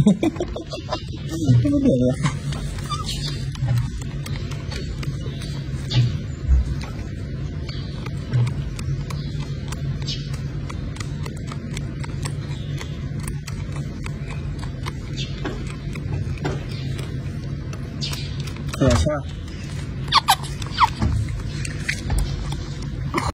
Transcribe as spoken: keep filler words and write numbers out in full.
ไม่เดือดเลยเออใช่